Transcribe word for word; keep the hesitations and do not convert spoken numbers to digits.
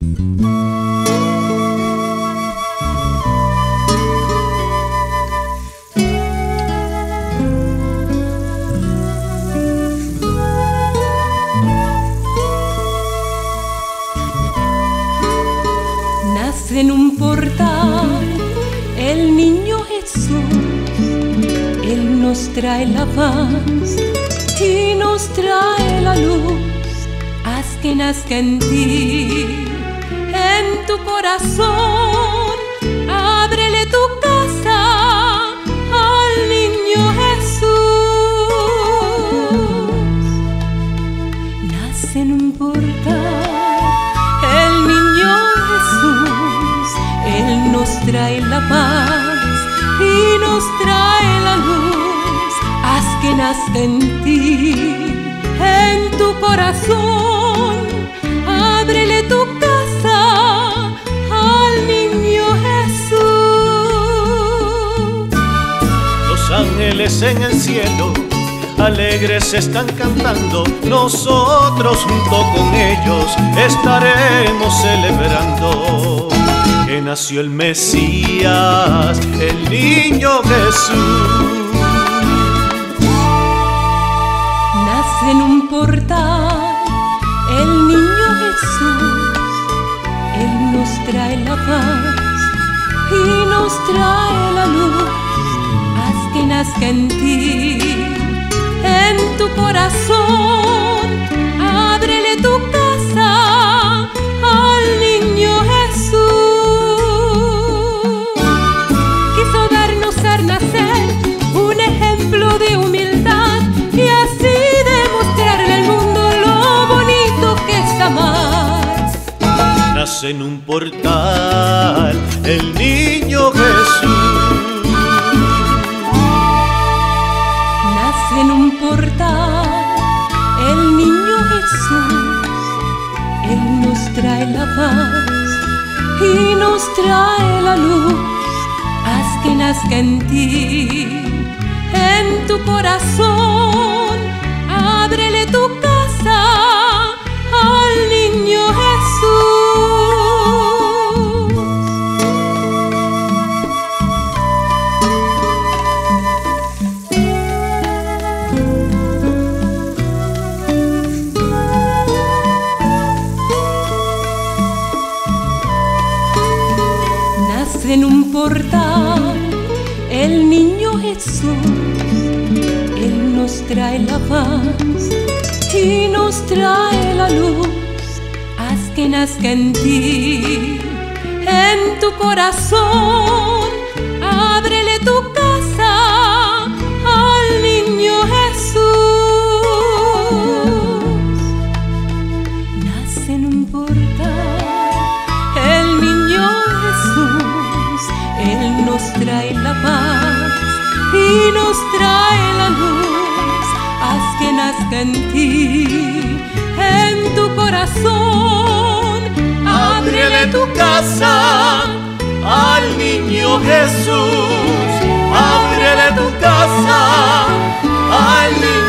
En un portal el niño Jesús, Él nos trae la paz y nos trae la luz. Haz que nazca en ti, en tu corazón, ábrele tu casa al niño Jesús. Nace en un portal el niño Jesús, Él nos trae la paz y nos trae la luz. Haz que nazca en ti, en tu corazón, ábrele tu casa al niño Jesús. Los ángeles en el cielo alegres están cantando, nosotros junto con ellos estaremos celebrando que nació el Mesías, el niño Jesús. Nace en un portal el niño Jesús, Él nos trae la paz y nos trae la luz. Haz que nazca en ti, en tu corazón, ábrele tu casa al niño Jesús. Quiso darnos al nacer un ejemplo de humildad y así demostrarle al mundo lo bonito que es amar. Nace en un portal el niño Jesús. En un portal el niño Jesús, Él nos trae la paz y nos trae la luz. Haz que nazca en ti, en tu corazón, ábrele tu casa al niño Jesús. En un portal el niño Jesús, Él nos trae la paz y nos trae la luz. Haz que nazca en ti, en tu corazón, ábrele tu casa al niño Jesús. Nace en un portal el niño Jesús, Él nos trae la paz y nos trae la luz. Haz que nazca en ti, en tu corazón, ábrele tu casa al niño Jesús, ábrele tu casa al niño